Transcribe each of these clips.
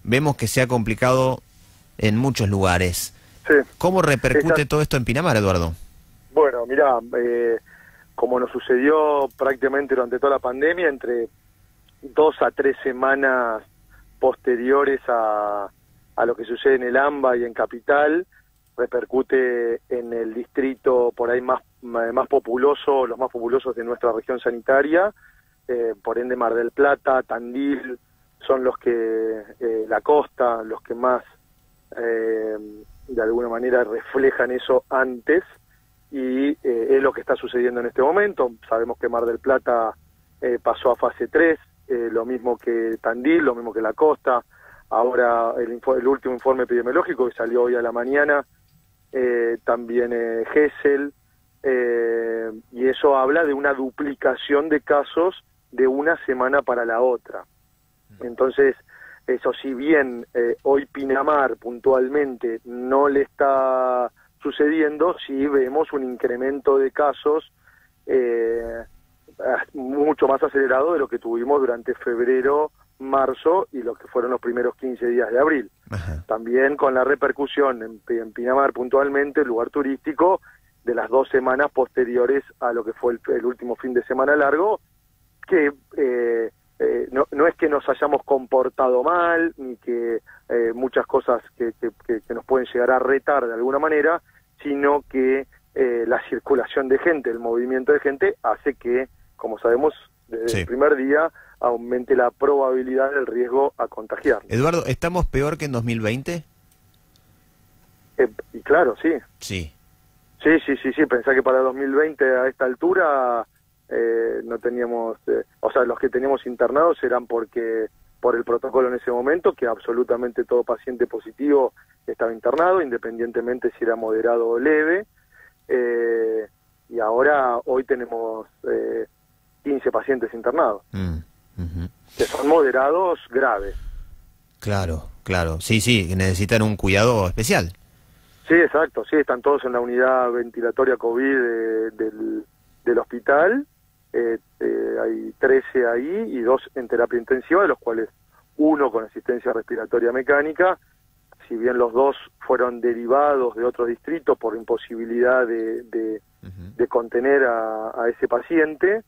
vemos que se ha complicado en muchos lugares. Sí. ¿Cómo repercute todo esto en Pinamar, Eduardo? Bueno, mirá, como nos sucedió prácticamente durante toda la pandemia, entre 2 a 3 semanas posteriores a lo que sucede en el AMBA y en Capital, repercute en el distrito por ahí más populoso, los más populosos de nuestra región sanitaria, por ende Mar del Plata, Tandil, son los que, la costa, los que más de alguna manera reflejan eso antes, y es lo que está sucediendo en este momento. Sabemos que Mar del Plata pasó a fase 3, lo mismo que Tandil, lo mismo que la costa. Ahora el último informe epidemiológico que salió hoy a la mañana, también Gesell, y eso habla de una duplicación de casos de una semana para la otra. Entonces, eso, si bien hoy Pinamar puntualmente no le está sucediendo, sí vemos un incremento de casos mucho más acelerado de lo que tuvimos durante febrero, marzo y lo que fueron los primeros 15 días de abril. Ajá. También con la repercusión en Pinamar puntualmente, el lugar turístico, de las 2 semanas posteriores a lo que fue el último fin de semana largo, que no es que nos hayamos comportado mal, ni que muchas cosas que nos pueden llegar a retar de alguna manera, sino que la circulación de gente, el movimiento de gente, hace que, como sabemos, desde el primer día aumente la probabilidad del riesgo a contagiar. Eduardo, ¿estamos peor que en 2020? Y claro, sí. Sí. Sí, pensá que para 2020 a esta altura no teníamos, o sea, los que teníamos internados eran por el protocolo en ese momento, que absolutamente todo paciente positivo estaba internado, independientemente si era moderado o leve, y ahora hoy tenemos 15 pacientes internados, que son moderados graves. Claro. Sí, necesitan un cuidado especial. Sí, exacto, sí, están todos en la unidad ventilatoria COVID del hospital. Hay 13 ahí y 2 en terapia intensiva, de los cuales 1 con asistencia respiratoria mecánica. Si bien los 2 fueron derivados de otro distrito por imposibilidad de contener a ese paciente,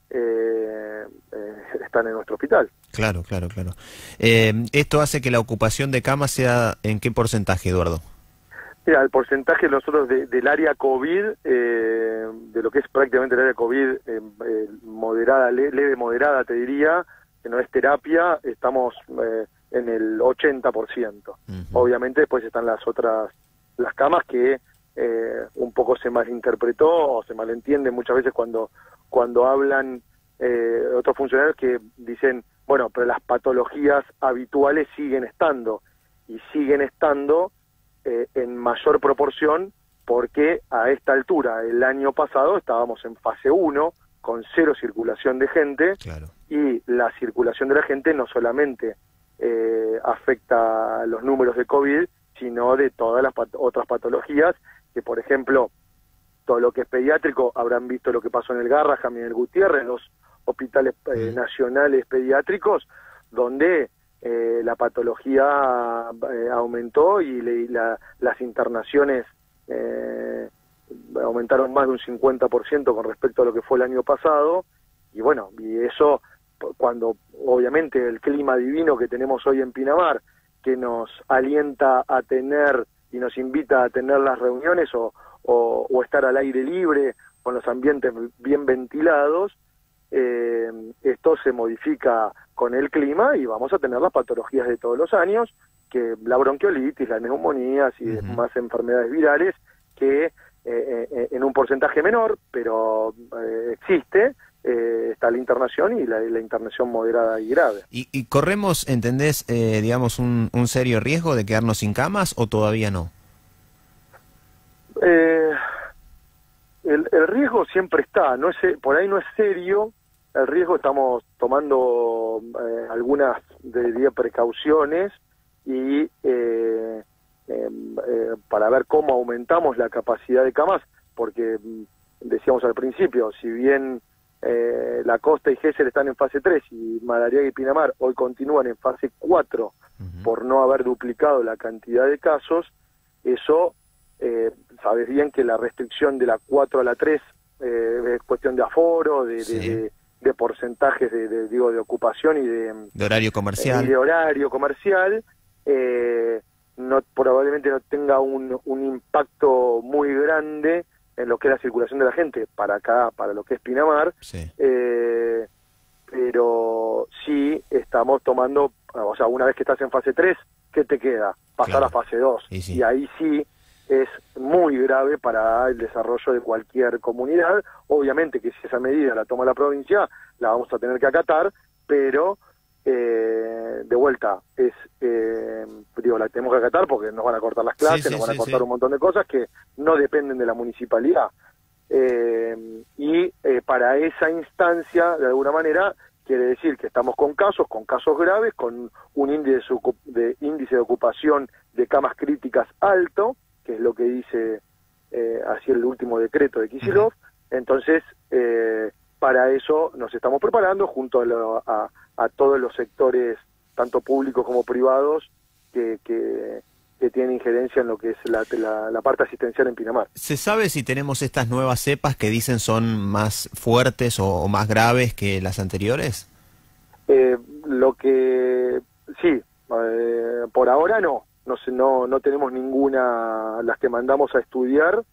están en nuestro hospital. Claro. ¿Esto hace que la ocupación de camas sea en qué porcentaje, Eduardo? Mira, el porcentaje nosotros del área COVID, de lo que es prácticamente el área COVID, moderada, leve moderada, te diría, que no es terapia, estamos en el 80%. Obviamente después están las camas que un poco se malinterpretó o se malentiende muchas veces cuando hablan otros funcionarios que dicen, bueno, pero las patologías habituales siguen estando, y siguen estando en mayor proporción, porque a esta altura, el año pasado, estábamos en fase 1, con 0 circulación de gente, y la circulación de la gente no solamente afecta a los números de COVID, sino de todas las otras patologías, que por ejemplo, todo lo que es pediátrico, habrán visto lo que pasó en el Garrahan y en el Gutiérrez, los hospitales nacionales pediátricos, donde la patología aumentó y las internaciones aumentaron más de un 50% con respecto a lo que fue el año pasado, y bueno, y eso cuando obviamente el clima divino que tenemos hoy en Pinamar, que nos alienta a tener y nos invita a tener las reuniones o estar al aire libre con los ambientes bien ventilados, esto se modifica con el clima y vamos a tener las patologías de todos los años, que la bronquiolitis, las neumonías y demás enfermedades virales, que en un porcentaje menor, pero existe, está la internación y la internación moderada y grave. ¿Y corremos, entendés, digamos, un serio riesgo de quedarnos sin camas o todavía no? El riesgo siempre está, no es, por ahí no es serio. El riesgo, estamos tomando algunas precauciones y para ver cómo aumentamos la capacidad de camas, porque decíamos al principio, si bien La Costa y Gesell están en fase 3 y Madariaga y Pinamar hoy continúan en fase 4 por no haber duplicado la cantidad de casos, eso, sabes bien que la restricción de la 4 a la 3 es cuestión de aforo, de porcentajes de ocupación y de horario comercial. Probablemente no tenga un impacto muy grande en lo que es la circulación de la gente para acá, para lo que es Pinamar, pero sí estamos tomando, o sea, una vez que estás en fase 3, ¿qué te queda? Pasar a fase 2, y ahí sí es muy grave para el desarrollo de cualquier comunidad. Obviamente que si esa medida la toma la provincia, la vamos a tener que acatar, pero de vuelta, la tenemos que acatar porque nos van a cortar las clases, nos van a cortar un montón de cosas que no dependen de la municipalidad. Para esa instancia, de alguna manera, quiere decir que estamos con casos graves, con un índice de ocupación de camas críticas alto, que es lo que dice así el último decreto de Kicillof. Entonces, para eso nos estamos preparando junto a todos los sectores, tanto públicos como privados, que tienen injerencia en lo que es la parte asistencial en Pinamar. ¿Se sabe si tenemos estas nuevas cepas que dicen son más fuertes o más graves que las anteriores? Por ahora no tenemos ninguna. Las que mandamos a estudiar,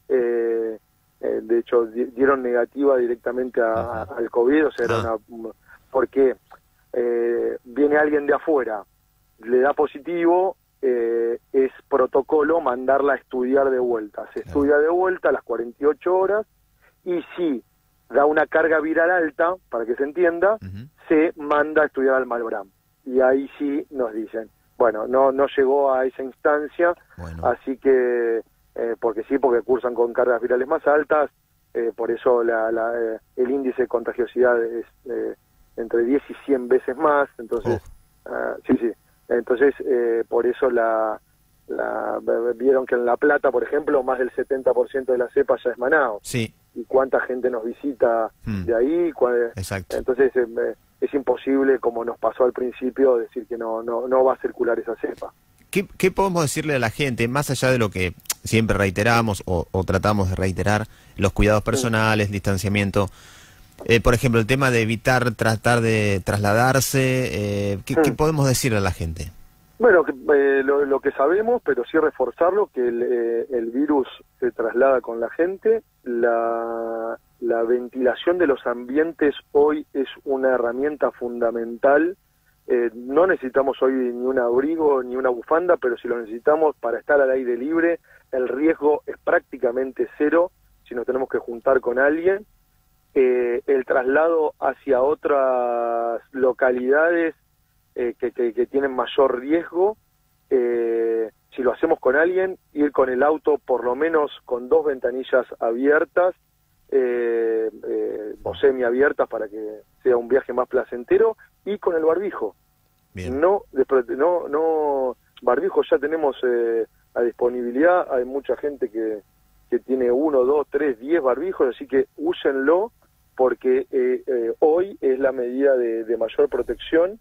de hecho dieron negativa directamente al COVID, o sea, porque viene alguien de afuera, le da positivo, es protocolo mandarla a estudiar de vuelta. Se estudia de vuelta a las 48 horas y si da una carga viral alta, para que se entienda, se manda a estudiar al Malbrán. Y ahí sí nos dicen, bueno, no llegó a esa instancia, así que, porque cursan con cargas virales más altas, por eso el índice de contagiosidad es entre 10 y 100 veces más, entonces, entonces por eso vieron que en La Plata, por ejemplo, más del 70% de la cepa ya es Manaos. Sí. Y cuánta gente nos visita de ahí. Exacto. Entonces es imposible, como nos pasó al principio, decir que no va a circular esa cepa. ¿Qué podemos decirle a la gente, más allá de lo que siempre reiteramos o tratamos de reiterar, los cuidados personales, distanciamiento? Por ejemplo, el tema de tratar de trasladarse, ¿qué podemos decirle a la gente? Bueno, lo que sabemos, pero sí reforzarlo, que el virus se traslada con la gente. La ventilación de los ambientes hoy es una herramienta fundamental. No necesitamos hoy ni un abrigo ni una bufanda, pero si lo necesitamos para estar al aire libre, el riesgo es prácticamente cero si nos tenemos que juntar con alguien. El traslado hacia otras localidades que tienen mayor riesgo, si lo hacemos con alguien, ir con el auto por lo menos con 2 ventanillas abiertas o semiabiertas para que sea un viaje más placentero, y con el barbijo. Bien. Barbijo ya tenemos a disponibilidad. Hay mucha gente que tiene 1, 2, 3, 10 barbijos, así que úsenlo porque hoy es la medida de mayor protección.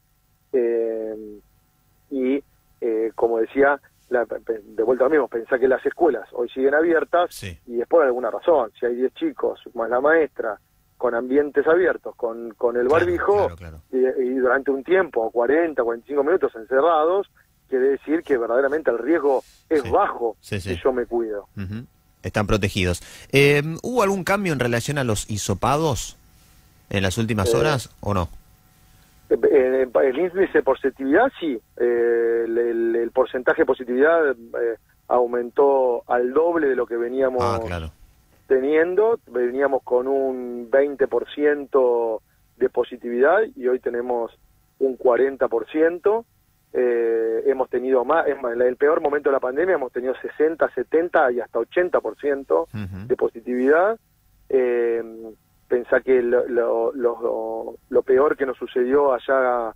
Como decía, de vuelta al mismo, pensá que las escuelas hoy siguen abiertas y es por alguna razón. Si hay 10 chicos más la maestra con ambientes abiertos, con el barbijo, y durante un tiempo, 40, 45 minutos encerrados, quiere decir que verdaderamente el riesgo es bajo si yo me cuido. Están protegidos. ¿Hubo algún cambio en relación a los hisopados en las últimas horas o no? El índice de positividad, sí. El porcentaje de positividad aumentó al doble de lo que veníamos teniendo. Veníamos con un 20% de positividad y hoy tenemos un 40%. Hemos tenido más, en el peor momento de la pandemia hemos tenido 60, 70 y hasta 80% de positividad. Pensá que lo peor que nos sucedió allá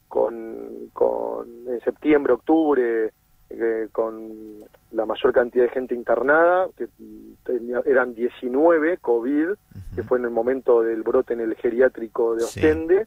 en septiembre, octubre, con la mayor cantidad de gente internada, que eran 19 COVID, que fue en el momento del brote en el geriátrico de Ostende.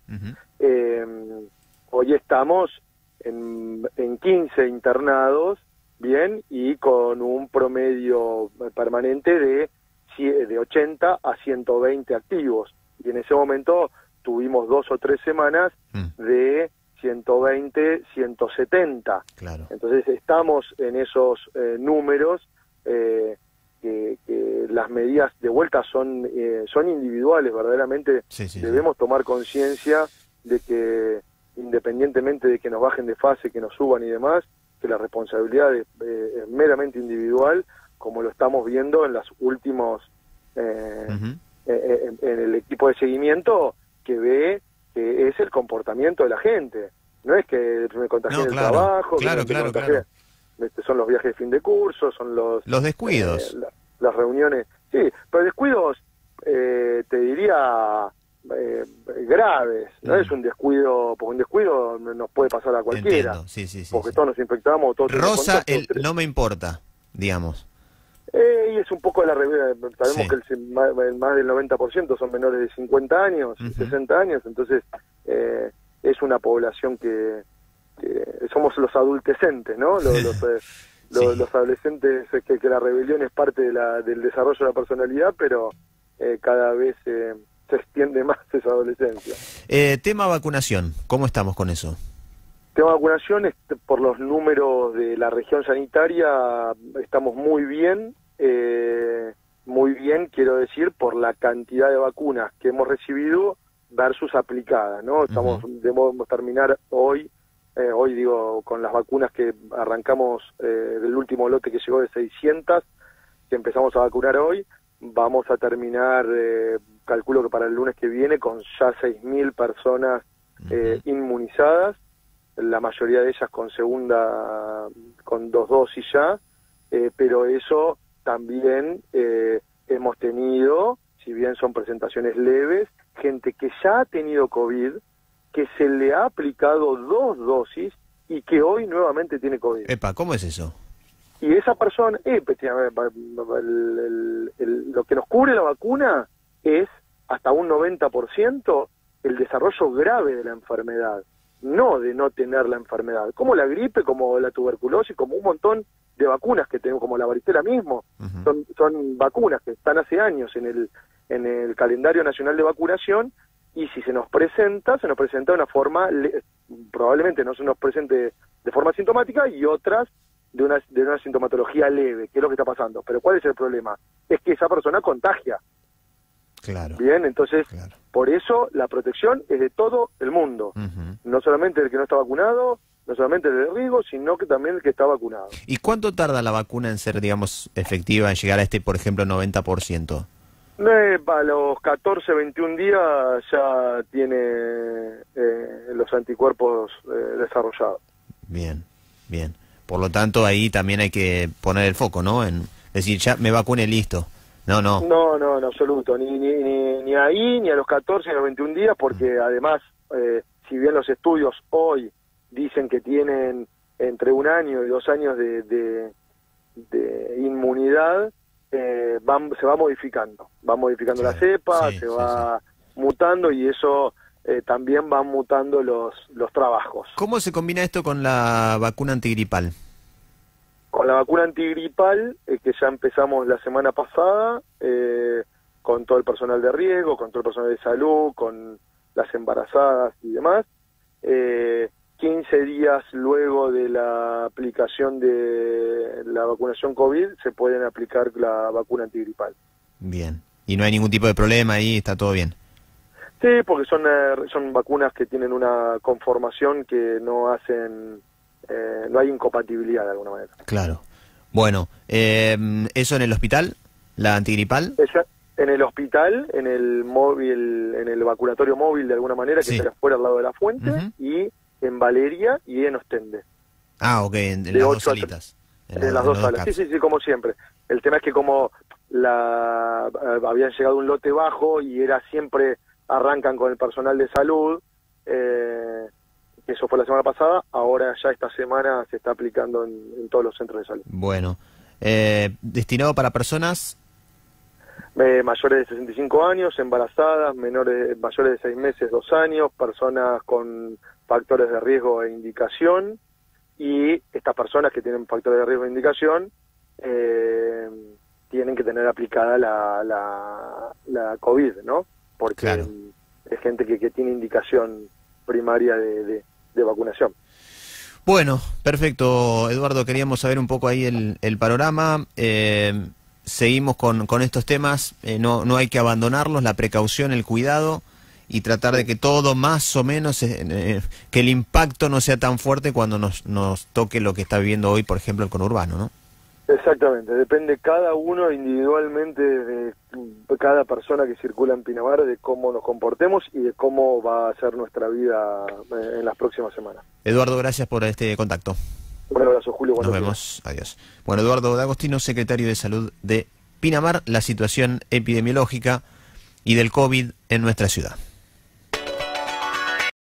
Hoy estamos en 15 internados, bien, y con un promedio permanente de 80 a 120 activos. Y en ese momento tuvimos 2 o 3 semanas de 120, 170. Claro. Entonces estamos en esos números, que las medidas de vuelta son individuales, verdaderamente. Debemos tomar conciencia de que, independientemente de que nos bajen de fase, que nos suban y demás, que la responsabilidad es meramente individual, como lo estamos viendo en los últimos, en el equipo de seguimiento, que ve que es el comportamiento de la gente. No es que me contagié en el trabajo, claro. Son los viajes de fin de curso, son los descuidos, las reuniones. Sí, pero descuidos, te diría, graves. No es un descuido, porque un descuido nos puede pasar a cualquiera. Entiendo. Sí, porque todos nos infectamos, todos rosa no me importa, digamos. Y es un poco de la realidad. Sabemos que más del 90% son menores de 50 años, 60 años, entonces es una población que somos los adultecentes, ¿no? Los adolescentes, que la rebelión es parte del desarrollo de la personalidad, pero cada vez se extiende más esa adolescencia. Tema vacunación, ¿cómo estamos con eso? Tema vacunación, por los números de la región sanitaria, estamos muy bien, quiero decir, por la cantidad de vacunas que hemos recibido versus aplicadas, ¿no? Debemos terminar hoy digo, con las vacunas que arrancamos del último lote que llegó de 600, que empezamos a vacunar hoy, vamos a terminar, calculo que para el lunes que viene, con ya 6.000 personas inmunizadas, la mayoría de ellas con 2 dosis ya, pero eso también hemos tenido, si bien son presentaciones leves, gente que ya ha tenido COVID, que se le ha aplicado 2 dosis y que hoy nuevamente tiene COVID. ¿Cómo es eso? Y esa persona, lo que nos cubre la vacuna es hasta un 90% el desarrollo grave de la enfermedad, no de no tener la enfermedad, como la gripe, como la tuberculosis, como un montón de vacunas que tenemos, como la varicela mismo. Son vacunas que están hace años en el calendario nacional de vacunación, y si se nos presenta de una forma, probablemente no se nos presente de forma sintomática, y otras de una sintomatología leve, que es lo que está pasando. Pero ¿cuál es el problema? Es que esa persona contagia. Claro. Bien, entonces, por eso la protección es de todo el mundo. No solamente del que no está vacunado, no solamente el de riesgo, sino que también el que está vacunado. ¿Y cuánto tarda la vacuna en ser, digamos, efectiva, en llegar a por ejemplo, 90%? A los 14, 21 días ya tiene los anticuerpos desarrollados. Bien. Por lo tanto, ahí también hay que poner el foco, ¿no? En decir, ya me vacuné, listo. No, en absoluto. Ni ahí, ni a los 14, ni a los 21 días, porque además, si bien los estudios hoy dicen que tienen entre 1 año y 2 años de inmunidad, se va modificando. Va modificando la cepa, se va mutando, y eso también van mutando los trabajos. ¿Cómo se combina esto con la vacuna antigripal? Con la vacuna antigripal, que ya empezamos la semana pasada, con todo el personal de riesgo, con todo el personal de salud, con las embarazadas y demás, 15 días luego de la aplicación de la vacunación COVID, se pueden aplicar la vacuna antigripal. Bien. ¿Y no hay ningún tipo de problema ahí? ¿Está todo bien? Sí, porque son vacunas que tienen una conformación que no hacen... no hay incompatibilidad de alguna manera. Claro. Bueno, ¿eso en el hospital? ¿La antigripal? Esa, en el hospital, en el móvil, en el vacunatorio móvil de alguna manera, que está afuera al lado de la fuente, y en Valeria y en Ostende. Ok, en las 2 salitas. En las 2 salas, sí, como siempre. El tema es que como habían llegado un lote bajo y siempre arrancan con el personal de salud, eso fue la semana pasada, ahora ya esta semana se está aplicando en todos los centros de salud. Bueno, ¿destinado para personas? Mayores de 65 años, embarazadas, mayores de 6 meses, 2 años, personas con factores de riesgo e indicación, y estas personas que tienen factores de riesgo e indicación tienen que tener aplicada la COVID, ¿no? Porque claro, es gente que tiene indicación primaria de vacunación. Bueno, perfecto, Eduardo, queríamos saber un poco ahí el panorama. Seguimos con estos temas, no hay que abandonarlos, la precaución, el cuidado, y tratar de que todo más o menos, que el impacto no sea tan fuerte cuando nos toque lo que está viviendo hoy, por ejemplo, el conurbano, ¿no? Exactamente, depende cada uno individualmente de cada persona que circula en Pinamar, de cómo nos comportemos y de cómo va a ser nuestra vida en las próximas semanas. Eduardo, gracias por este contacto. Un abrazo, Julio. Nos vemos, adiós. Bueno, Eduardo D'Agostino, secretario de Salud de Pinamar, la situación epidemiológica y del COVID en nuestra ciudad.